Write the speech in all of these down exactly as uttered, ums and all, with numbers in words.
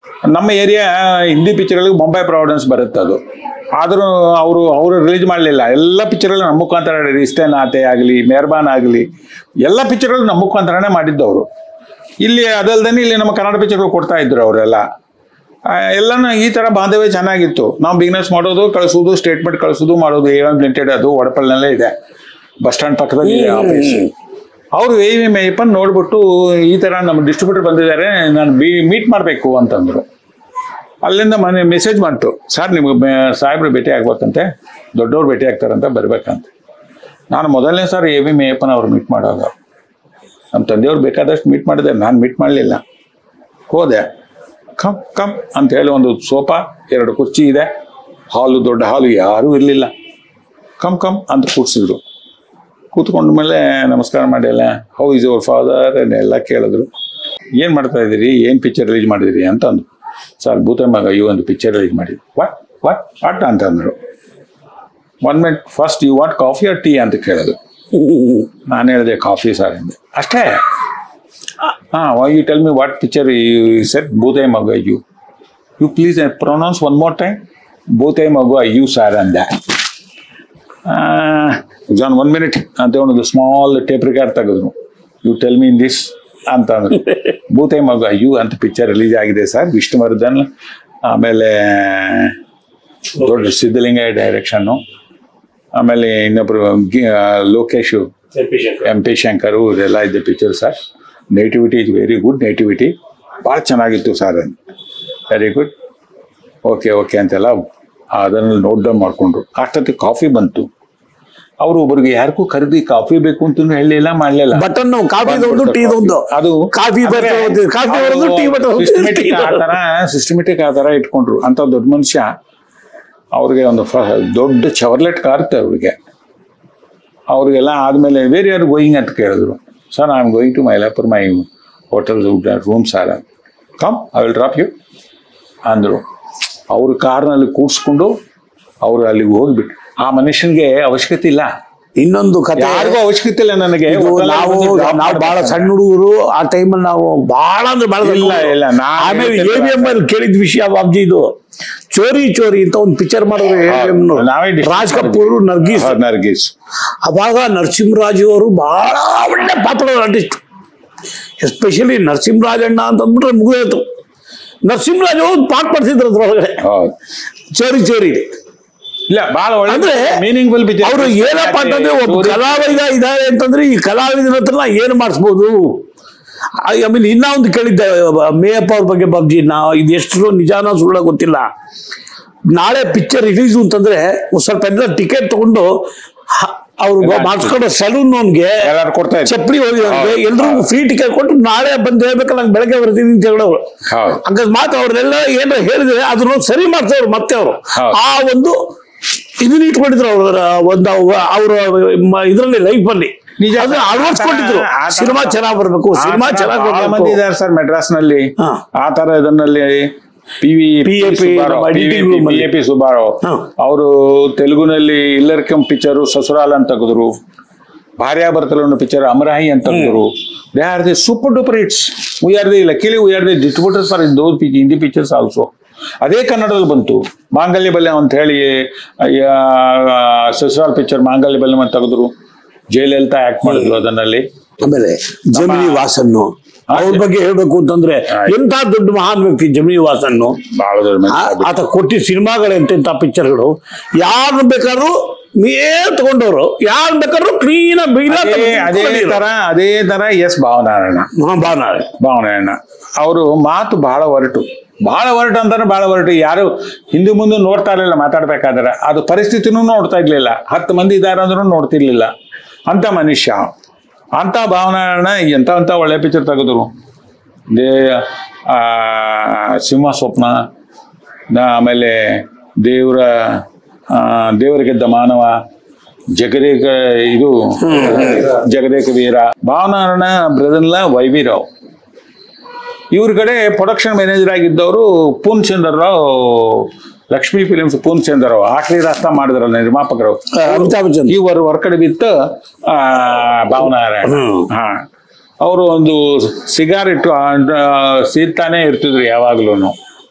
ನಮ್ಮ ಏರಿಯಾ ಹಿಂದಿ ಪಿಕ್ಚರ್ಗಳಿಗೆ ಮುಂಬೈ ಪ್ರಾವಿಡೆನ್ಸ್ ಬರುತ್ತೆ ಅದು. ಆದರೂ ಅವರು ಅವರು ರಿಲೀಸ್ ಮಾಡಲಿಲ್ಲ. ಎಲ್ಲ ಪಿಕ್ಚರ್ಗಳು ನಮ್ಮ ಮುಖಾಂತರ ರಿಶ್ತೆ ನಾತೆ ಆಗಲಿ, ಮೆಹರ್ಬಾನ್ ಆಗಲಿ, ಎಲ್ಲ ಪಿಕ್ಚರ್ಗಳು ನಮ್ಮ ಮುಖಾಂತರನೇ ಮಾಡಿದ್ದವರು. ಇಲ್ಲಿ ಅದಲ್ದೇ ಇಲ್ಲಿ ನಮ್ಮ ಕನ್ನಡ ಪಿಕ್ಚರ್ಗಳು ಕೊಡ್ತಾ ಇದ್ರು ಅವರೆಲ್ಲ. ಎಲ್ಲನೂ ಈ ಥರ ಬಾಂಧವ್ಯ ಚೆನ್ನಾಗಿತ್ತು. ನಾವು ಬಿಸ್ನೆಸ್ ಮಾಡೋದು, ಕಳಿಸೋದು, ಸ್ಟೇಟ್ಮೆಂಟ್ ಕಳಿಸೋದು ಮಾಡೋದು. ಎ ಎಮ್ ಲಿಮಿಟೆಡ್ ಅದು ಒಡಪಲ್ನಲ್ಲೇ ಇದೆ, ಬಸ್ ಸ್ಟ್ಯಾಂಡ್ ಪಕ್ಕದಲ್ಲಿ ಇದೆ ಆಫೀಸ್. ಅವರು ಎ ವಿ ಮೇಯಪ್ಪನ್ ನೋಡ್ಬಿಟ್ಟು ಈ ಥರ ನಮ್ಮ ಡಿಸ್ಟ್ರಿಬ್ಯೂಟರ್ ಬಂದಿದ್ದಾರೆ, ನಾನು ಬಿ ಮೀಟ್ ಮಾಡಬೇಕು ಅಂತಂದರು. ಅಲ್ಲಿಂದ ಮನೆ ಮೆಸೇಜ್ ಬಂತು, ಸರ್ ನಿಮ್ಗೆ ಸಾಹೇಬ್ರು ಭೇಟಿ ಆಗ್ಬೇಕಂತೆ, ದೊಡ್ಡವ್ರು ಭೇಟಿ ಆಗ್ತಾರಂತ ಬರ್ಬೇಕಂತ. ನಾನು ಮೊದಲನೇ ಸರ್ ಎ ವಿ ಮೇಯಪ್ಪನ ಅವ್ರು ಮೀಟ್ ಮಾಡೋದು. ನಮ್ಮ ತಂದೆಯವ್ರು ಬೇಕಾದಷ್ಟು ಮೀಟ್ ಮಾಡಿದೆ, ನಾನು ಮೀಟ್ ಮಾಡಲಿಲ್ಲ. ಹೋದೆ, ಕಮ್ ಕಮ್ ಅಂತ ಹೇಳಿ ಒಂದು ಸೋಫಾ, ಎರಡು ಕುರ್ಚಿ ಇದೆ, ಹಾಲು ದೊಡ್ಡ ಹಾಲು, ಯಾರೂ ಇರಲಿಲ್ಲ. ಕಮ್ ಕಮ್ ಅಂತ ಕೂರಿಸಿದ್ರು. ಕೂತ್ಕೊಂಡ ಮೇಲೆ ನಮಸ್ಕಾರ ಮಾಡಿ ಎಲ್ಲ ಹೌ ಇಸ್ ಯುವರ್ ಫಾದರ್ ಎಲ್ಲ ಕೇಳಿದ್ರು. ಏನು ಮಾಡ್ತಾ ಇದ್ದೀರಿ, ಏನು ಪಿಕ್ಚರ್ ರಿಲೀಸ್ ಮಾಡಿದಿರಿ ಅಂತ ಅಂದ್ರು. ಸರ್ ಭೂತ ಮಗ ಯು ಒಂದು ಪಿಕ್ಚರ್ ರಿಲೀಸ್ ಮಾಡಿದ್ವಿ. ವಾಟ್ ವಾಟ್ ವಾಟ್ ಅಂತಂದರು. One minute, first you what coffee or tea ಅಂತ ಕೇಳಿದ್ರು. ನಾನು ಹೇಳಿದೆ ಕಾಫಿ ಸರ್ ಅಂದೆ, ಅಷ್ಟೇ. ಹಾಂ, why you tell me what picture you set ಭೂತೈ ಮಗ ಯು you please pronounce one more time ಭೂತೈ ಮಗ ಯು ಸರ್ ಅಂದೆ. ಜಾನ್ ಒನ್ ಮಿನಿಟ್ ಅಂತ ಒಂದು ಸ್ಮಾಲ್ ಟೇಪ್ ರಿಕಾರ್ಡ್ ತೆಗೆದ್ರು. You tell me in this ಅಂತ ಅಂದ್ರು. ಭೂತೈ ಮಗ ಯು ಅಂತ ಪಿಕ್ಚರ್ ರಿಲೀಸ್ ಆಗಿದೆ ಸರ್, ವಿಷ್ಣುವರ್ಧನ್, ಆಮೇಲೆ ದೊಡ್ಡ ಸಿದ್ಧಲಿಂಗಯ್ಯ ಡೈರೆಕ್ಷನ್ನು, ಆಮೇಲೆ ಇನ್ನೊಬ್ರು ಲೋಕೇಶು, ಎಂ ಪಿ ಶಂಕರು, ಇದೆಲ್ಲ ಇದೆ picture sir. Nativity is very good, nativity ಭಾಳ ಚೆನ್ನಾಗಿತ್ತು ಸರ್ ಅಂತ. ವೆರಿ ಗುಡ್, ಓಕೆ ಓಕೆ ಅಂತೆಲ್ಲ ಅದನ್ನು ನೋಟ್ ಡೌನ್ ಮಾಡಿಕೊಂಡ್ರು. ಅಷ್ಟೊತ್ತಿಗೆ ಕಾಫಿ ಬಂತು. ಅವರು ಒಬ್ಬರಿಗೆ ಯಾರಿಗೂ ಕರೆದಿ ಕಾಫಿ ಬೇಕು ಅಂತ ಹೇಳಿಲ್ಲ, ಮಾಡಲಿಲ್ಲ. ಬಟನ್ ಕಾಫಿ ಅದು ಕಾಫಿ ಆ ಥರ ಸಿಸ್ಟಮೆಟಿಕ್ ಆ ಥರ ಇಟ್ಕೊಂಡ್ರು. ಅಂತ ದೊಡ್ಡ ಮನುಷ್ಯ. ಅವ್ರಿಗೆ ಒಂದು ದೊಡ್ಡ ಚವರ್ಲೆಟ್ ಕಾರ್ ಇತ್ತು ಅವ್ರಿಗೆ. ಅವ್ರಿಗೆಲ್ಲ ಆದಮೇಲೆ ವೇರ್ ಆರ್ ಗೋಯಿಂಗ್ ಅಂತ ಕೇಳಿದ್ರು. Sir I am going to Mylapore, my hotel room sir. Come I will drop you ಅಂದರು. ಅವ್ರ ಕಾರ್ನಲ್ಲಿ ಕೂಡಿಸ್ಕೊಂಡು ಅವರು ಅಲ್ಲಿಗೆ ಹೋಗ್ಬಿಟ್ಟು, ಆ ಮನುಷ್ಯನಿಗೆ ಅವಶ್ಯಕತೆ ಇಲ್ಲ, ಇನ್ನೊಂದು ಕಥೆ, ಯಾರಿಗೂ ಅವಶ್ಯಕತೆ ಇಲ್ಲ ನನಗೆ. ನಾವು ನಾವು ಬಹಳ ಸಣ್ಣ ಹುಡುಗರು ಆ ಟೈಮಲ್ಲಿ, ನಾವು ಬಹಳ ಅಂದ್ರೆ ಬಹಳ ಇಲ್ಲ ಇಲ್ಲ. ಆಮೇಲೆ ಎ ವಿ ಎಂ ಅಲ್ಲಿ ಕೇಳಿದ ವಿಷಯ ಬಾಬ್ಜಿ, ಇದು ಚೋರಿ ಚೋರಿ ಅಂತ ಒಂದು ಪಿಕ್ಚರ್ ಮಾಡಿದ್ರು ರಾಜ್ ಕಪೂರ್, ನರ್ಗೀಸ್ ನರ್ಗೀಸ್ ಅವಾಗ ನರಸಿಂಹರಾಜು ಅವರು ಬಹಳ ಒಳ್ಳೆ ಪಾತ್ರ ಆರ್ಟಿಸ್ಟ್. ಎಸ್ಪೆಷಲಿ ನರಸಿಂಹರಾಜಣ್ಣ ಅಂತ ಅಂದ್ಬಿಟ್ರೆ ಮುಗಿದೋಯ್ತು. ನರಸಿಂಹರಾಜು ಒಂದು ಪಾಠ ಮಾಡ್ತಿದ್ರು ಅದ್ರೊಳಗಡೆ, ಚೋರಿ ಚೋರಿ. ಇಲ್ಲ, ಬಹಳ ಒಳ್ಳೆ ಅಂದ್ರೆ ಮೀನಿಂಗ್ಫುಲ್ ಪಿಕ್ಚರ್. ಅವರು ಏನಪ್ಪ ಅಂತಂದ್ರೆ, ಒಬ್ಬ ಕಲಾವಿದ ಇದ್ದಾರೆ ಅಂತಂದ್ರೆ ಈ ಕಲಾವಿದನ ಹತ್ರ ಏನು ಮಾಡಿಸ್ಬೋದು. ಐ ಮೀನ್ ಇನ್ನ ಒಂದು ಕೇಳಿದ್ದೆ ಮೇಯಪ್ಪ ಅವ್ರ ಬಗ್ಗೆ ಬಾಬ್ಜಿ, ನಾ ಇದು ಎಷ್ಟು ನಿಜಾನ ಸುಳ್ಳ ಗೊತ್ತಿಲ್ಲ. ನಾಳೆ ಪಿಕ್ಚರ್ ರಿಲೀಸು ಅಂತಂದ್ರೆ ಸ್ವಲ್ಪ ಎಲ್ಲ ಟಿಕೆಟ್ ತಗೊಂಡು ಅವ್ರು ಮಾಡಿಸ್ಕೊಂಡು ಸಲೂನ್ ಅವನ್ಗೆ ಚಪ್ಪಲಿ ಹೋಗಿದ್ರೆ ಎಲ್ರಿಗೂ ಫ್ರೀ ಟಿಕೆಟ್ ಕೊಟ್ಟು ನಾಳೆ ಬಂದು ಹೇಳ್ಬೇಕಲ್ಲ, ನಂಗೆ ಬೆಳಗ್ಗೆ ಬರ್ತೀನಿ ಅಂತ ಹೇಳೋರು. ಅಕಸ್ಮಾತ್ ಅವ್ರನ್ನೆಲ್ಲ ಏನಾರ ಹೇಳಿದ್ರೆ ಅದನ್ನ ಸರಿ ಮಾಡ್ತವ್ರು ಮತ್ತೆ ಅವರು. ಆ ಒಂದು ಇದನ್ನ ಇಟ್ಕೊಂಡಿದ್ರು ಅವ್ರ ಒಂದು ಅವ್ರ ಇದರಲ್ಲಿ ಲೈಫ್ ಅಲ್ಲಿ ಅಳವಡಿಸ್ಕೊಂಡಿದ್ರು. ಸಿನಿಮಾ ಚೆನ್ನಾಗಿ ಬರ್ಬೇಕು, ಸಿನಿಮಾ ಚೆನ್ನಾಗಿ ಮಂದಿ ಇದ್ದಾರೆ ಸರ್ ಮೆಡ್ರಾಸ್ ನಲ್ಲಿ ಆ ತರ ಇದನ್ನಲ್ಲಿ. P V P A P Subbarao ಅವರು ತೆಲುಗುನಲ್ಲಿ ಇಲ್ಲರ್ಕಂ ಪಿಕ್ಚರು ಸಸುರಾಲ್ ಅಂತ ತೆಗೆದ್ರು. ಭಾರ್ಯ ಬರ್ತಲ್ಲ ಒಂದು ಪಿಕ್ಚರ್ ಅಮರಾಹಿ ಅಂತ ತೆಗೆದ್ರು. They are the super duper hits. We are the luckily we are the distributors for those Hindi pictures also. ಅದೇ ಕನ್ನಡದಲ್ಲಿ ಬಂತು. ಮಾಂಗಲ್ಯ ಬಲ್ಯ ಅಂತ ಹೇಳಿ ಸಸುರಾಲ್ ಪಿಕ್ಚರ್ ಮಾಂಗಲ್ಯ ಬಲ್ಯ ಅಂತ ತೆಗೆದ್ರು. ಜಯಲಲಿತಾ ಆಕ್ಟ್ ಮಾಡಿದ್ರು ಅದನ್ನಲ್ಲಿ. ಆಮೇಲೆ ಜಮಿನಿ ವಾಸನ್ನು ಅವ್ರ ಬಗ್ಗೆ ಹೇಳ್ಬೇಕು ಅಂತಂದ್ರೆ ಎಂತ ದೊಡ್ಡ ಮಹಾನ್ ವ್ಯಕ್ತಿ ಜಮಿನಿ ವಾಸನ್ನು. ಬಹಳ ದೊಡ್ಡ ಆತ ಕೊಟ್ಟಿದ್ದ ಸಿನಿಮಾಗಳು ಎಂತೆಂತ ಪಿಕ್ಚರ್ಗಳು, ಯಾರು ಬೇಕಾದ್ರೂ ಮೇಲ್ ತಗೊಂಡವ್ರು, ಯಾರು ಬೇಕಾದ್ರೂ ಕ್ಲೀನ್ ಅದೇ ತರ ಅದೇ ತರ ಎಸ್ ಭಾವನಾರಾಯಣ ಭಾವನಾರಾಯಣ ಭಾವನಾರಾಯಣ ಅವರು ಮಾತು ಬಹಳ ಹೊರಟು ಬಹಳ ಹೊರಟು ಅಂತಾನೆ ಬಹಳ ಹೊರಟು. ಯಾರು ಹಿಂದೆ ಮುಂದೆ ನೋಡ್ತಾ ಇರ್ಲಿಲ್ಲ ಮಾತಾಡ್ಬೇಕಾದ್ರೆ. ಅದು ಪರಿಸ್ಥಿತಿನೂ ನೋಡ್ತಾ ಇರ್ಲಿಲ್ಲ. ಹತ್ತು ಮಂದಿ ಇದ್ದಾರೆ ಅಂದ್ರೂ ನೋಡ್ತಿರ್ಲಿಲ್ಲ. ಅಂತ ಮನುಷ್ಯ, ಅಂತ ಭಾವನಾರಾಯಣ ಎಂತ ಅಂತ ಒಳ್ಳೆ ಪಿಕ್ಚರ್ ತೆಗೆದ್ರು. ದೇ ಸಿಂಹ ಸ್ವಪ್ನ, ಆಮೇಲೆ ದೇವರ ದೇವರ ಗೆದ್ದ ಮಾನವ, ಜಗದೇಕ ಇದು ಜಗದೇಕ ವೀರ. ಭಾವನಾರಾಯಣ ಬ್ರದರ್ಲ ವೈ ವಿ ರಾವ್. ಇವ್ರ ಕಡೆ ಪ್ರೊಡಕ್ಷನ್ ಮ್ಯಾನೇಜರ್ ಆಗಿದ್ದವರು ಪೂರ್ಣಚಂದ್ರ ರಾವ್, ಲಕ್ಷ್ಮೀ ಫಿಲಿಮ್ಸ್ ಪೂರ್ಣಚಂದ್ರ ರಾವ್. ಆಖರಿ ರಾಸ್ತಾ ಮಾಡಿದ್ರಲ್ಲ ನಿರ್ಮಾಪಕರು, ಇವರು ಹೊರಗಡೆ ಬಿತ್ತು ಭಾವನಾರಾಯಣ. ಹಾ, ಅವರು ಒಂದು ಸಿಗಾರ್ ಇಟ್ಟು ಸೀತಾನೆ ಇರ್ತಿದ್ರು ಯಾವಾಗ್ಲೂ.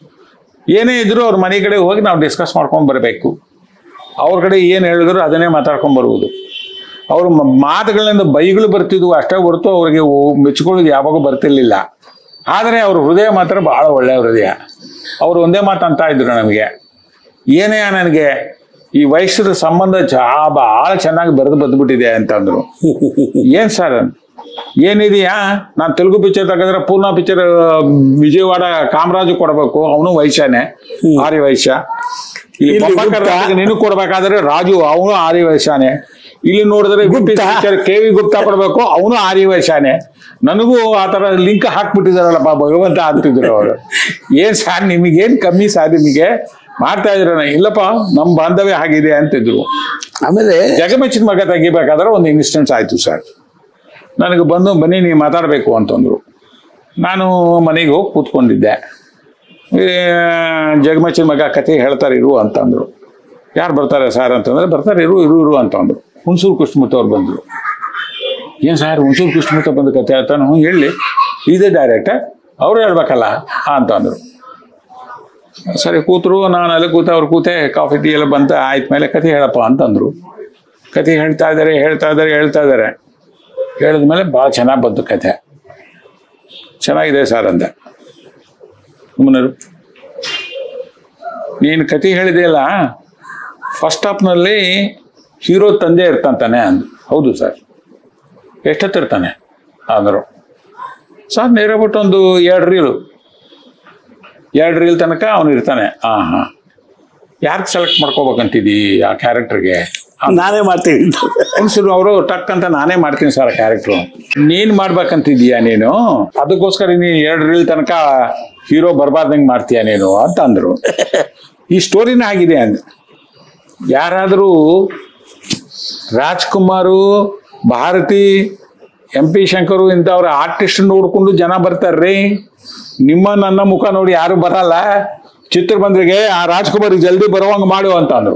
ಏನೇ ಇದ್ರು ಅವ್ರ ಮನೆ ಕಡೆ ಹೋಗಿ ನಾವು ಡಿಸ್ಕಸ್ ಮಾಡ್ಕೊಂಡು ಬರಬೇಕು. ಅವ್ರ ಕಡೆ ಏನು ಹೇಳಿದ್ರು ಅದನ್ನೇ ಮಾತಾಡ್ಕೊಂಡು ಬರುವುದು. ಅವ್ರ ಮಾತುಗಳಿಂದ ಬೈಗಳು ಬರ್ತಿದ್ವು ಅಷ್ಟೇ ಹೊರತು ಅವ್ರಿಗೆ ಮೆಚ್ಕೊಳ್ಳೋದು ಯಾವಾಗೂ ಬರ್ತಿರ್ಲಿಲ್ಲ. ಆದರೆ ಅವ್ರ ಹೃದಯ ಮಾತ್ರ ಬಹಳ ಒಳ್ಳೆಯ ಹೃದಯ. ಅವರು ಒಂದೇ ಮಾತು ಅಂತ ಇದ್ರು ನಮಗೆ, ಏನೇ ನನಗೆ ಈ ವಯಸ್ಸರ ಸಂಬಂಧ ಚಾ ಭಾಳ ಚೆನ್ನಾಗಿ ಬರೆದು ಬಂದ್ಬಿಟ್ಟಿದೆ ಅಂತಂದ್ರು. ಏನ್ ಸರ್ ಏನಿದೆಯಾ, ನಾನು ತೆಲುಗು ಪಿಕ್ಚರ್ ತಗೊಂಡ್ರೆ ಪೂರ್ಣ ಪಿಕ್ಚರ್ ವಿಜಯವಾಡ ಕಾಮರಾಜು ಕೊಡಬೇಕು, ಅವನು ವೈಶ್ಯನೇ, ಆರ್ಯ ವೈಶ್ಯ. ಇಲ್ಲಿ ಪಪ್ಪ ಕರ್ನಾಟಕ ನೀನು ಕೊಡ್ಬೇಕಾದ್ರೆ ರಾಜು, ಅವನು ಆರ್ಯ ವೈಶ್ಯನೇ. ಇಲ್ಲಿ ನೋಡಿದ್ರೆ ಪಿಕ್ಚರ್ ಕೆ ವಿ ಗುಪ್ತಾ ಕೊಡ್ಬೇಕು, ಅವನು ಆರ್ಯ ವೈಶ್ಯನೇ. ನನಗೂ ಆ ತರ ಲಿಂಕ್ ಹಾಕ್ಬಿಟ್ಟಿದಾರಲ್ಲಪ್ಪ ಭಗವಂತ ಅಂತಿದ್ರು ಅವರು. ಏನ್ ಸಾರ್ ನಿಮಗೇನ್ ಕಮ್ಮಿ ಸಾರ್ ನಿಮಗೆ ಮಾಡ್ತಾ ಇದ್ರ? ಇಲ್ಲಪ್ಪ ನಮ್ ಬಾಂಧವ್ಯ ಆಗಿದೆ ಅಂತಿದ್ರು. ಆಮೇಲೆ ಜಗಮೆಚ್ಚಿನ ಮಗ ತೆಗಿಬೇಕಾದ್ರೆ ಒಂದು ಇನ್ಸಿಡೆನ್ಸ್ ಆಯ್ತು ಸರ್. ನನಗೆ ಬಂದು ಬನ್ನಿ ನೀವು ಮಾತಾಡಬೇಕು ಅಂತಂದ್ರು. ನಾನು ಮನೆಗೆ ಹೋಗಿ ಕೂತ್ಕೊಂಡಿದ್ದೆ. ಜಗಮೆಚ್ಚಿನ ಮಗ ಕತೆ ಹೇಳ್ತಾರೆ ಇರು ಅಂತಂದ್ರು. ಯಾರು ಬರ್ತಾರೆ ಸರ್ ಅಂತಂದ್ರೆ, ಬರ್ತಾರೆ ಇರು ಇರು ಇರು ಅಂತಂದ್ರು. ಹುಣಸೂರು ಕೃಷ್ಣಮೂರ್ತಿ ಅವ್ರು ಬಂದರು. ಏನು ಸರ್ ಹುಣಸೂರು ಕೃಷ್ಣಮೂರ್ತಿ ಬಂದು ಕತೆ ಹೇಳ್ತಾನು, ಹೇಳಿ ಇದೇ ಡೈರೆಕ್ಟರ್ ಅವರು ಹೇಳ್ಬೇಕಲ್ಲ ಅಂತಂದರು. ಸರಿ ಕೂತರು, ನಾನು ಅಲ್ಲಿ ಕೂತೆ, ಅವ್ರು ಕೂತೆ, ಕಾಫಿ ಟೀ ಎಲ್ಲ ಬಂತ ಆಯ್ತು ಮೇಲೆ ಕತೆ ಹೇಳಪ್ಪ ಅಂತಂದರು. ಕತೆ ಹೇಳ್ತಾ ಇದ್ದಾರೆ ಹೇಳ್ತಾ ಇದ್ದಾರೆ ಹೇಳ್ತಾ ಇದ್ದಾರೆ ಹೇಳಿದ್ಮೇಲೆ ಭಾಳ ಚೆನ್ನಾಗಿ ಬಂತು ಕತೆ. ಚೆನ್ನಾಗಿದೆ ಸರ್ ಅಂದ. ಸುಮ್ಮನರು, ನೀನು ಕತೆ ಹೇಳಿದೆಯಲ್ಲ ಫಸ್ಟ್ ಹಾಫ್ನಲ್ಲಿ ಹೀರೋ ತಂದೆ ಇರ್ತಾನೆ ಅಂದು. ಹೌದು ಸರ್. ಎಷ್ಟೊತ್ತಿರ್ತಾನೆ ಅಂದರು. ಸರ್ ನೇರ ಬಿಟ್ಟು ಒಂದು ಎರಡು ರೀಲು ಎರಡು ರೀಲ್ ತನಕ ಅವನು ಇರ್ತಾನೆ. ಹಾಂ ಹಾಂ ಯಾರಿಗೆ ಸೆಲೆಕ್ಟ್ ಮಾಡ್ಕೋಬೇಕಂತಿದ್ದೀ ಆ ಕ್ಯಾರೆಕ್ಟರ್ಗೆ? ನಾನೇ ಮಾಡ್ತೀನಿ ಹುಣಸೂರು ಅವರು ಟಕ್ ಅಂತ ನಾನೇ ಮಾಡ್ತೀನಿ ಸರ್ ಆ ಕ್ಯಾರೆಕ್ಟ್ರು. ನೀನು ಮಾಡ್ಬೇಕಂತಿದ್ದೀಯಾ ನೀನು, ಅದಕ್ಕೋಸ್ಕರ ನೀನು ಎರಡು ರೀಲ್ ತನಕ ಹೀರೋ ಬರ್ಬಾರ್ದಂಗೆ ಮಾಡ್ತೀಯ ನೀನು ಅಂತ ಅಂದರು. ಈ ಸ್ಟೋರಿನ ಆಗಿದೆ ಅಂದ. ಯಾರಾದರೂ ರಾಜ್ಕುಮಾರು, ಭಾರತಿ, ಎಂ ಪಿ ಶಂಕರು ಇಂಥವ್ರ ಆರ್ಟಿಸ್ಟ್ ನೋಡ್ಕೊಂಡು ಜನ ಬರ್ತಾರ್ರಿ. ನಿಮ್ಮ ನನ್ನ ಮುಖ ನೋಡಿ ಯಾರು ಬರಲ್ಲ. ಚಿತ್ರಬಂದ್ರಿಗೆ ಆ ರಾಜ್ಕುಮಾರ್ ಜಲ್ದಿ ಬರುವಂಗ ಮಾಡು ಅಂತ ಅಂದ್ರು.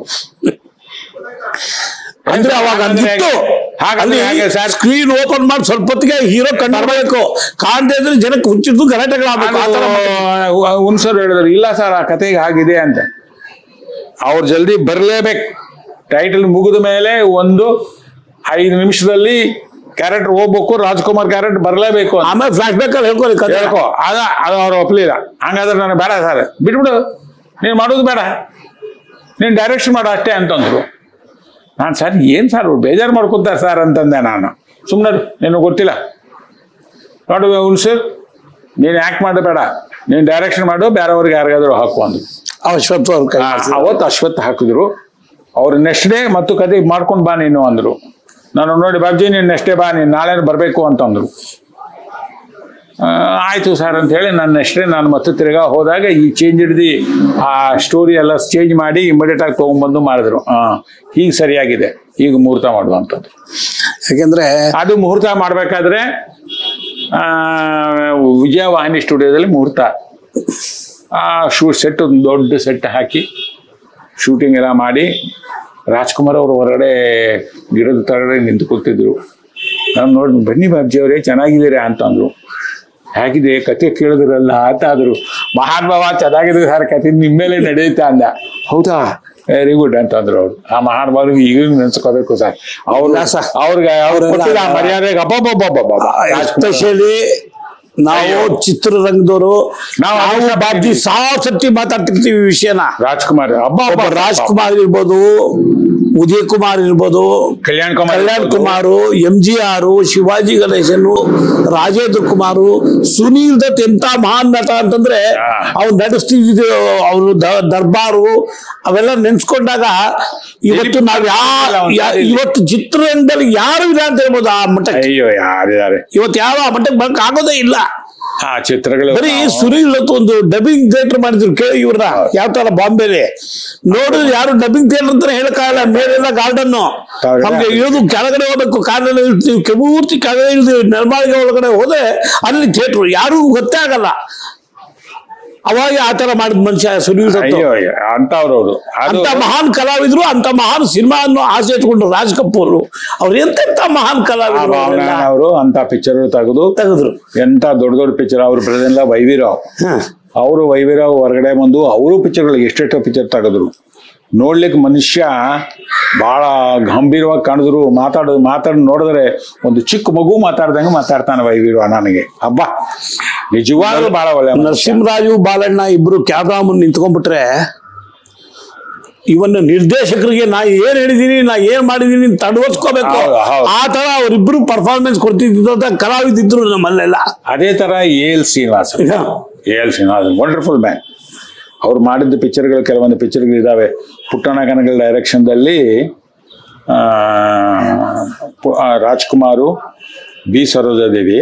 ಅಂದ್ರೆ ಅವಾಗ ಸ್ಕ್ರೀನ್ ಓಪನ್ ಮಾಡಿ ಸ್ವಲ್ಪ ಹೊತ್ತಿಗೆ ಹೀರೋ ಕಂಡು ಬರಬೇಕು, ಕಾಣದೇ ಇದ್ರೆ ಜನಕ್ಕೆ ಹುಚ್ಚಿದ್ದು ಗಲಾಟೆಗಳಾಗಬೇಕು. ಹುಣಸೂರು ಹೇಳಿದ್ರು, ಇಲ್ಲ ಸರ್ ಆ ಕತೆಗೆ ಆಗಿದೆ ಅಂತ. ಅವ್ರು ಜಲ್ದಿ ಬರಲೇಬೇಕು. ಟೈಟಲ್ ಮುಗಿದ ಮೇಲೆ ಒಂದು ಐದು ನಿಮಿಷದಲ್ಲಿ ಕ್ಯಾರೆಕ್ಟರ್ ಹೋಗ್ಬೇಕು, ರಾಜ್ಕುಮಾರ್ ಕ್ಯಾರೆಕ್ಟರ್ ಬರಲೇಬೇಕು. ಆಮೇಲೆ ಫ್ಲಾಶ್ ಬ್ಯಾಕ್ ಅಲ್ಲಿ ಹೇಳ್ಕೊ ಹೇಳ್ಕೊ ಅದ ಅದು ಅವ್ರು ಒಪ್ಲಿಲ್ಲ. ಹಂಗಾದ್ರೆ ನನಗೆ ಬೇಡ ಸರ್, ಬಿಟ್ಬಿಡು, ನೀನು ಮಾಡೋದು ಬೇಡ, ನೀನು ಡೈರೆಕ್ಷನ್ ಮಾಡು ಅಷ್ಟೇ ಅಂತಂದ್ರು. ನಾನು ಸರ್ ಏನು ಸರ್ ಬೇಜಾರು ಮಾಡ್ಕೊತಾರೆ ಸರ್ ಅಂತಂದೆ ನಾನು. ಸುಮ್ಮನೆ ನಿನಗೆ ಗೊತ್ತಿಲ್ಲ ನೋಡು ಹುಣಸೂರು, ನೀನು ಆ್ಯಕ್ಟ್ ಮಾಡೋದು ಬೇಡ, ನೀನು ಡೈರೆಕ್ಷನ್ ಮಾಡು, ಬೇರೆಯವ್ರಿಗೆ ಯಾರಿಗಾದ್ರು ಹಾಕು ಅಂದ್ರು. ಅಶ್ವತ್ಥ ಅವ್ರ ಅವತ್ತು ಅಶ್ವತ್ಥ ಹಾಕಿದ್ರು. ಅವ್ರು ನೆಕ್ಸ್ಟ್ ಡೇ ಮತ್ತು ಕತೆ ಮಾಡ್ಕೊಂಡು ಬಾ ನೀನು ಅಂದರು. ನಾನು ನೋಡಿ ಬಾಬ್ಜಿ ನೀನು ನೆಕ್ಸ್ಟ್ ಡೇ ಬಾ, ನೀನು ನಾಳೆ ಬರಬೇಕು ಅಂತಂದರು. ಆಯಿತು ಸರ್ ಅಂತ ಹೇಳಿ ನಾನು ನೆಕ್ಸ್ಟ್ ಡೇ ನಾನು ಮತ್ತೆ ತಿರ್ಗಾ ಹೋದಾಗ ಈ ಚೇಂಜ್ ಹಿಡ್ದು ಆ ಸ್ಟೋರಿ ಎಲ್ಲ ಚೇಂಜ್ ಮಾಡಿ ಇಮಿಡಿಯೇಟಾಗಿ ತೊಗೊಂಡ್ಬಂದು ಮಾಡಿದ್ರು. ಹಾಂ ಹೀಗೆ ಸರಿಯಾಗಿದೆ, ಈಗ ಮುಹೂರ್ತ ಮಾಡುವಂಥದ್ದು. ಯಾಕೆಂದರೆ ಅದು ಮುಹೂರ್ತ ಮಾಡಬೇಕಾದ್ರೆ ವಿಜಯವಾಹಿನಿ ಸ್ಟುಡಿಯೋದಲ್ಲಿ ಮುಹೂರ್ತ ಆ ಶೂಟ್ ಸೆಟ್ ಒಂದು ದೊಡ್ಡ ಸೆಟ್ ಹಾಕಿ ಶೂಟಿಂಗ್ ಎಲ್ಲ ಮಾಡಿ ರಾಜ್ಕುಮಾರ್ ಅವರು ಹೊರಗಡೆ ಗಿಡದ ತರಗಡೆ ನಿಂತು ಕೂತಿದ್ರು. ನಾನು ನೋಡಿ ಬನ್ನಿ ಬಾಬ್ಜಿ ಅವರೇ ಚೆನ್ನಾಗಿದ್ದೀರಾ ಅಂತಂದ್ರು. ಹೇಗಿದೆ ಕತೆ ಕೇಳಿದ್ರಲ್ಲ ಅಂತ ಆದ್ರು. ಮಹಾನುಭಾವ ಚೆನ್ನಾಗಿದೆ ಸರ್ ಕತೆ ನಿಮ್ಮ ಮೇಲೆ ನಡೆಯುತ್ತಾ ಅಂದ. ಹೌದಾ ವೆರಿ ಗುಡ್ ಅಂತಂದ್ರು ಅವ್ರು. ಆ ಮಹಾನುಭಾವ್ರಿಗೆ ಈಗ ನೆನ್ಸ್ಕೋಬೇಕು ಸರ್. ಅವ್ರ ಅವ್ರಿಗೆ ಅವ್ರ ಮರ್ಯಾದೆಗೆ ಅಬ್ಬಬ್ಬಬ್ಬಬ್ಬ. ಎಸ್ಪೆಷಲಿ ನಾವು ಚಿತ್ರರಂಗದವರು ನಾವು ಬಾಬ್ಜಿ ಸಾವಿರ ಸತಿ ಮಾತಾಡ್ತಿರ್ತೀವಿ ಈ ವಿಷಯನ. ರಾಜ್ಕುಮಾರ್ ಒಬ್ಬ ರಾಜ್ಕುಮಾರ್ ಇರ್ಬೋದು, ಉದಯ್ ಕುಮಾರ್ ಇರ್ಬೋದು, Kalyan Kumar Kalyan Kumar, M G R, Shivaji Ganesan, Rajendra Kumar, Sunil Dutt ಎಂತ ಮಹಾನ್ ನಟ ಅಂತಂದ್ರೆ ಅವ್ರು ನಡೆಸ್ತಿದ್ದು ಅವರು ದರ್ಬಾರು ಅವೆಲ್ಲ ನೆನ್ಸ್ಕೊಂಡಾಗ ಇವತ್ತು ನಾವ್ ಯಾ ಇವತ್ತು ಚಿತ್ರರಂಗದಲ್ಲಿ ಯಾರು ಇಲ್ಲ ಅಂತ ಹೇಳ್ಬೋದು. ಆ ಮಟ್ಟಕ್ಕೆ ಅಯ್ಯೋ ಯಾರಿದ್ದಾರೆ ಇವತ್ತು ಯಾವ ಆ ಮಟ್ಟಕ್ಕೆ ಬರಕ್ ಆಗೋದೇ ಇಲ್ಲ. ಆ ಚಿತ್ರಗಳು ಬರೀ ಸುನೀಲ್ ದತ್ ಒಂದು ಡಬ್ಬಿಂಗ್ ಥಿಯೇಟರ್ ಮಾಡಿದ್ರು ಕೇಳಿ ಇವ್ರನ್ನ ಯಾವ ತರ ಬಾಂಬೆಲಿ ನೋಡಿದ್ರೆ ಯಾರು ಡಬ್ಬಿಂಗ್ ಥಿಯೇಟರ್ ಅಂತ ಹೇಳಕ್ಕಾಗಲ್ಲ. ಮೇಲೆಲ್ಲ ಗಾರ್ಡನ್ ನಮ್ಗೆ ಇಳಿದು ಕೆಳಗಡೆ ಹೋಗ್ಬೇಕು, ಕಾರಲ್ಲಿ ಇಳ್ತೀವಿ, ಕೆಮೂರ್ತಿ ಕೆಳಗಡೆ ಇಳ್ತೀವಿ, ನೆಲಮಾಳಿಗೆ ಒಳಗಡೆ ಹೋದ್ರೆ ಅಲ್ಲಿ ಥಿಯೇಟರ್ ಯಾರು ಗೊತ್ತೇ ಆಗಲ್ಲ. ಅವಾಗ ಆ ತರ ಮಾಡಿದ ಮನುಷ್ಯ ಸುನೀಲ್ ದತ್. ಅಂತವ್ರವ್ರು ಅಂತ ಮಹಾನ್ ಕಲಾವಿದ್ರು, ಅಂತ ಮಹಾನ್ ಸಿನಿಮಾ ಅನ್ನು ಆಸೆ ಇಟ್ಕೊಂಡ್ರು. ರಾಜ್ ಕಪೂರ್ ಅವ್ರು ಎಂತೆಂತ ಮಹಾನ್ ಕಲಾವಿದ್ರು ಅವರು. ಅಂತ ಪಿಕ್ಚರ್ ತೆಗೆದು ತೆಗೆದ್ರು ಎಂತ ದೊಡ್ಡ ದೊಡ್ಡ ಪಿಕ್ಚರ್. ಅವ್ರ ಬ್ರದರ್ ವೈವಿರಾವ್ ಅವರು ವೈವಿರಾವ್ ಹೊರಗಡೆ ಬಂದು ಅವರು ಪಿಕ್ಚರ್ಗಳು ಎಷ್ಟೆಷ್ಟೋ ಪಿಕ್ಚರ್ ತೆಗೆದ್ರು. ನೋಡ್ಲಿಕ್ಕೆ ಮನುಷ್ಯ ಬಹಳ ಗಂಭೀರವಾಗಿ ಕಾಣಿದ್ರು. ಮಾತಾಡೋದು ಮಾತಾಡಿ ನೋಡಿದ್ರೆ ಒಂದು ಚಿಕ್ಕ ಮಗು ಮಾತಾಡ್ದಂಗೆ ಮಾತಾಡ್ತಾನೆ ವೈವಿರಾವ್. ನನಗೆ ಹಬ್ಬ ನಿಜವಾಗ್ಲೂ ಬಹಳ ಒಳ್ಳೆ. ನರಸಿಂಹರಾಜು ಬಾಲಣ್ಣ ಇಬ್ರು ಕ್ಯಾಮ್ರಾ ಮುಂದೆ ನಿಂತ್ಕೊಂಡ್ಬಿಟ್ರೆ ಇವನ್ನ ನಿರ್ದೇಶಕರಿಗೆ ನಾ ಏನ್ ಹೇಳಿದೀನಿ ನಾ ಏನ್ ಮಾಡಿದೀನಿ ತಡವರ್ಸ್ಕೋಬೇಕು. ಆ ತರ ಅವರಿಬ್ರು ಪರ್ಫಾರ್ಮೆನ್ಸ್ ಕೊಡ್ತಿದ್ದ ಕಲಾವಿದಿದ್ರು ನಮ್ಮಲ್ಲೆಲ್ಲ. ಅದೇ ತರ A L Srinivas A L Srinivas wonderful man. ಅವ್ರು ಮಾಡಿದ ಪಿಕ್ಚರ್ಗಳು ಕೆಲವೊಂದು ಪಿಕ್ಚರ್ಗಳು ಇದಾವೆ. ಪುಟ್ಟಣ ಕನಗಲ್ ಡೈರೆಕ್ಷನ್ದಲ್ಲಿ ರಾಜ್ಕುಮಾರು, ಬಿ ಸರೋಜಾದೇವಿ,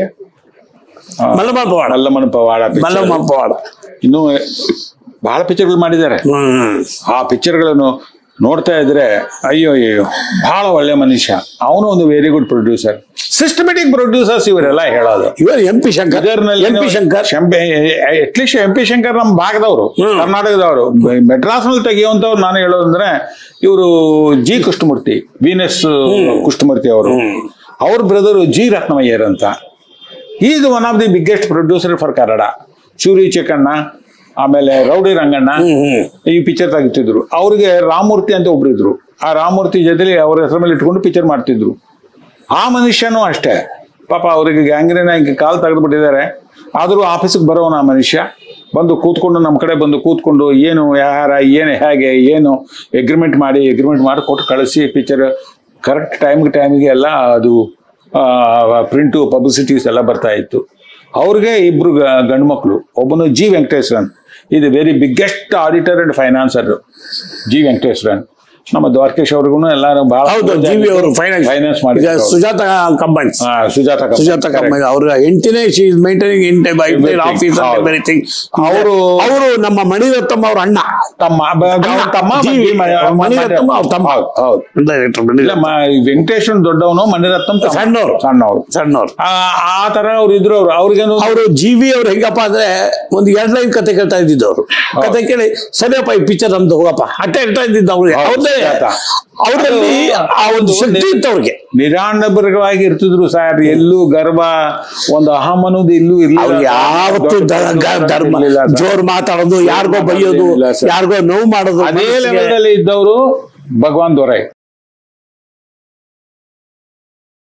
ಮಲ್ಲಮ್ಮನ ಪವಾಡ ಮಲ್ಲಮ್ಮನ ಪವಾಡ, ಮಲ್ಲಮ್ಮನ ಪವಾಡ ಇನ್ನು ಬಹಳ ಪಿಕ್ಚರ್ಗಳು ಮಾಡಿದ್ದಾರೆ. ಆ ಪಿಕ್ಚರ್ಗಳನ್ನು ನೋಡ್ತಾ ಇದ್ರೆ ಅಯ್ಯೋ ಅಯ್ಯೋ ಬಹಳ ಒಳ್ಳೆ ಮನುಷ್ಯ. ಅವನು ಒಂದು very good producer, systematic producers ಇವರೆಲ್ಲ ಹೇಳೋದು. ಇವರು M P Shankar M P Shankar at least M P Shankar ನಮ್ಮ ಭಾಗದವರು, ಕರ್ನಾಟಕದವರು. ಮೆಡ್ರಾಸ್ ನಲ್ಲಿ ತೆಗೆಯುವಂತವ್ರು ನಾನು ಹೇಳೋದಂದ್ರೆ ಇವರು ಜಿ ಕೃಷ್ಣಮೂರ್ತಿ, ವೀನಸ್ ಕೃಷ್ಣಮೂರ್ತಿ ಅವರು. ಅವ್ರ ಬ್ರದರು ಜಿ ರತ್ನಮಯ್ಯರ್ ಅಂತ. Is one of the biggest producer for Kannada. Choori Chikkanna, ಆಮೇಲೆ ರೌಡಿ ರಂಗಣ್ಣ ಈ ಪಿಕ್ಚರ್ ತೆಗಿತಿದ್ರು. ಅವ್ರಿಗೆ ರಾಮಮೂರ್ತಿ ಅಂತ ಒಬ್ರು ಇದ್ರು. ಆ ರಾಮಮೂರ್ತಿ ಜೊತೆಲಿ ಅವ್ರ ಹೆಸರ ಮೇಲೆ ಇಟ್ಕೊಂಡು ಪಿಕ್ಚರ್ ಮಾಡ್ತಿದ್ರು. ಆ ಮನುಷ್ಯನೂ ಅಷ್ಟೇ ಪಾಪ ಅವರಿಗೆ ಗ್ಯಾಂಗ್ರೀನ್ ಆಗಿ ಕಾಲು ತೆಗೆದುಬಿಟ್ಟಿದ್ದಾರೆ. ಆದರೂ ಆಫೀಸಿಗೆ ಬರೋನ ಆ ಮನುಷ್ಯ ಬಂದು ಕೂತ್ಕೊಂಡು ನಮ್ಮ ಕಡೆ ಬಂದು ಕೂತ್ಕೊಂಡು ಏನು ಯಾರ ಏನು ಹೇಗೆ ಏನು ಎಗ್ರಿಮೆಂಟ್ ಮಾಡಿ ಎಗ್ರಿಮೆಂಟ್ ಮಾಡಿ ಕೊಟ್ಟು ಕಳಿಸಿ ಪಿಕ್ಚರ್ ಕರೆಕ್ಟ್ ಟೈಮ್ಗೆ ಟೈಮಿಗೆ ಎಲ್ಲ ಅದು ಪ್ರಿಂಟು ಪಬ್ಲಿಸಿಟೀಸ್ ಎಲ್ಲ ಬರ್ತಾ ಇತ್ತು. ಅವ್ರಿಗೆ ಇಬ್ರು ಗಂಡು ಮಕ್ಕಳು. ಒಬ್ಬನು ಜಿ ವೆಂಕಟೇಶ್ವರನ್, ಇದು very biggest auditor and financer G Venkateswaran. ನಮ್ಮ ದ್ವಾರಕೇಶ್ ಅವ್ರಿಗೂ ಎಲ್ಲಾರು ಬಹಳ ಫೈನಾನ್ಸ್ ಮಾಡಿ. ಸುಜಾತ ಕಂಬೈನ್ಸ್, ಸುಜಾತ ಸುಜಾತ ಕಂಬೈನ್ಸ್ ಅವ್ರ ಎಂಟಿನೇ ಮೇಂಟೈನಿಂಗ್ ಆಫೀಸ್ ಎವ್ರಿಥಿಂಗ್. ಅವರು ಅವರು ನಮ್ಮ ಮಣಿರತ್ನಂ ಅವ್ರ ಅಣ್ಣ ತಮ್ಮ ತಮ್ಮ ಮಣಿರತ್ನಂ ಅವ್ರ ತಮ್ಮ. ಇಲ್ಲ ವೆಂಕಟೇಶ್ವರನ್ ದೊಡ್ಡವನು, ಮಣಿರತ್ನಂ ಸಣ್ಣವ್ರು ಸಣ್ಣವ್ರು ಸಣ್ಣವ್ರು ಆ ತರ ಅವ್ರು ಇದ್ರು. ಅವ್ರು ಅವ್ರಿಗೇನು ಅವರು ಜಿ ವಿ ಅವ್ರು ಹೆಂಗಪ್ಪ ಅಂದ್ರೆ ಒಂದು ಎರಡ್ ಲೈನ್ ಕತೆ ಕೇಳ್ತಾ ಇದ್ದಿದ್ದು. ಅವರು ಕತೆ ಕೇಳಿ ಸರಿಯಪ್ಪ ಈ ಪಿಕ್ಚರ್ ನಮ್ದು ಹೋಗಪ್ಪ ಅಟ್ಟ ಹೇಳ್ತಾ ಇದ್ದಿದ್ದು. ಅವ್ರಿಗೆ ಅವ್ರದೇ ಅವರಲ್ಲಿ ಆ ಒಂದು ಶಕ್ತಿ ಇತ್ತು ಅವ್ರಿಗೆ. ನಿರಾಡಂಬರವಾಗಿ ಇರ್ತಿದ್ರು ಸರ್. ಎಲ್ಲೂ ಗರ್ವ ಒಂದು ಅಹಂ ಅನ್ನೋದು ಇಲ್ಲೂ ಇರ್ಲಿಲ್ಲ. ಯಾವತ್ತು ಧರ್ಮ ಜೋರ್ ಮಾತಾಡೋದು, ಯಾರಿಗೋ ಬೈಯೋದು, ಯಾರಿಗೋ ನೋವು ಮಾಡೋದು. ಅದೇ ಲೆವೆಲ್ ಅಲ್ಲಿ ಇದ್ದವರು ಭಗವಾನ್ ದೊರೈ.